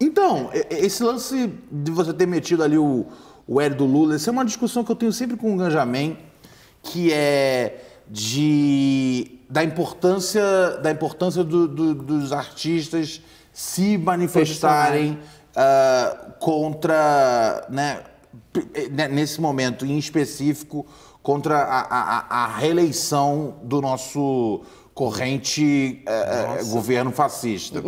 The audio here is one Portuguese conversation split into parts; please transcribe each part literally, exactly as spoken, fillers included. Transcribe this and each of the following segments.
Então, esse lance de você ter metido ali o, o L do Lula, essa é uma discussão que eu tenho sempre com o Ganjamin, que é de, da importância, da importância do, do, dos artistas se manifestarem uh, contra, né, nesse momento em específico, contra a, a, a reeleição do nosso corrente uh, governo fascista.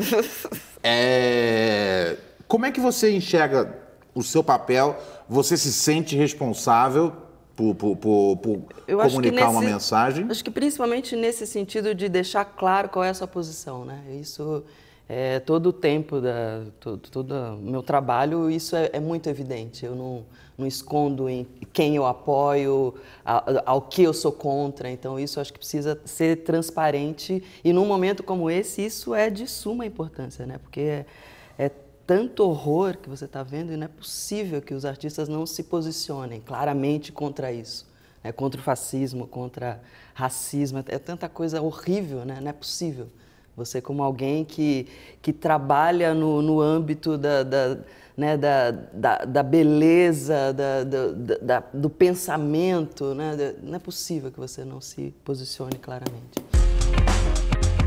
É, como é que você enxerga o seu papel? Você se sente responsável por, por, por, por comunicar nesse, uma mensagem? Acho que principalmente nesse sentido de deixar claro qual é a sua posição, né? Isso é todo o tempo da todo, todo o meu trabalho, isso é, é muito evidente. Eu não, não escondo em quem eu apoio, ao, ao que eu sou contra. Então isso acho que precisa ser transparente, e num momento como esse isso é de suma importância, né? Porque é, é tanto horror que você está vendo, e não é possível que os artistas não se posicionem claramente contra isso, né? Contra o fascismo, contra racismo, é tanta coisa horrível, né? Não é possível. Você, como alguém que, que trabalha no, no âmbito da, da, né, da, da, da beleza, da, da, da, do pensamento, né? Não é possível que você não se posicione claramente.